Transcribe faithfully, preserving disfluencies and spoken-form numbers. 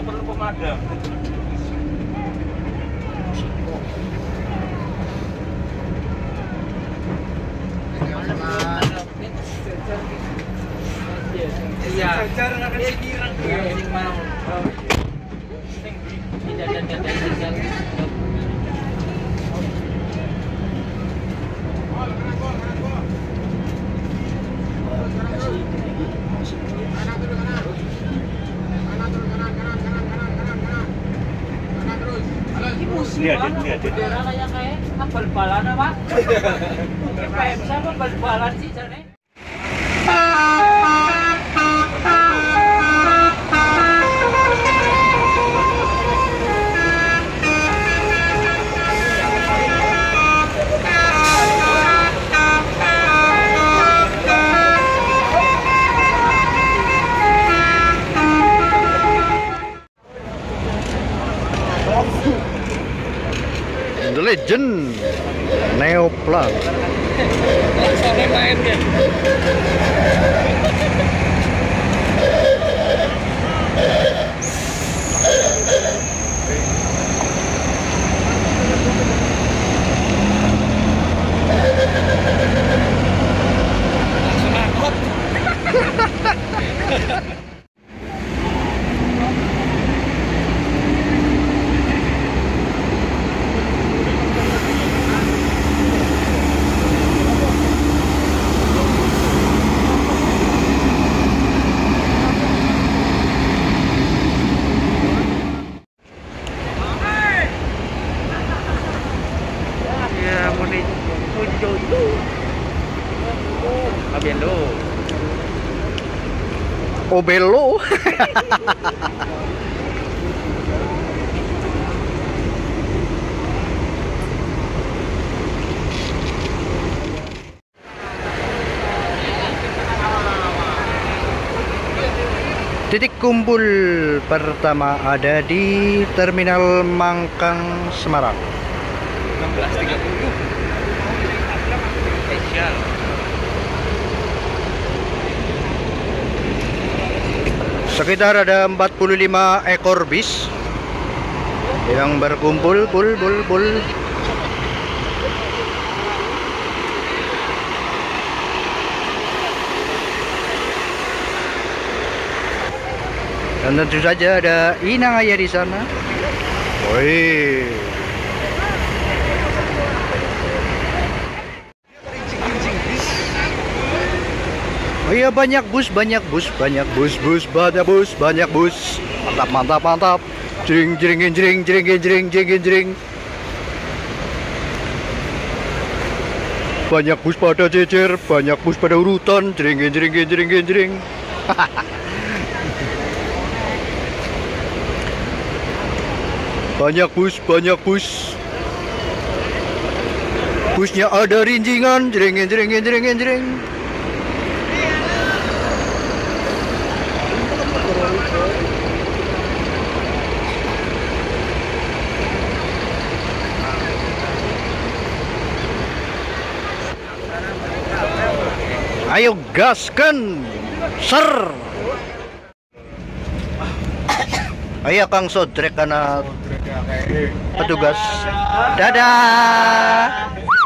perlu pemadam. Iya. Cara nak sekirang dia sing mau. Tidak ada tidak Lihat, lihat, bendera kayak kayak bal-balan apa? P M S apa bal-balan sih jane? The Legend Neoplan. Sampai main kan. Langsung angkot. Abelo. Obelo. Titik kumpul pertama ada di Terminal Mangkang, Semarang. enam belas tiga puluh. Spesial. Sekitar ada empat puluh lima ekor bis yang berkumpul bul bul bul. Dan tentu saja ada Inang Ayah di sana. Woi. Oh iya, banyak bus, banyak bus, banyak bus, bus, banyak bus, banyak bus. Mantap, mantap, mantap. Jering, jering, jering, jering, jering, jering, jering. Banyak bus pada jejer, banyak bus pada urutan. Jering, jering, jering, jering, jering. Banyak bus, banyak bus. Busnya ada rinjingan. Jering, jering, jering, jering. Ayo gaskan, ser. Ayo Kang Sodrek karena petugas. Dadah.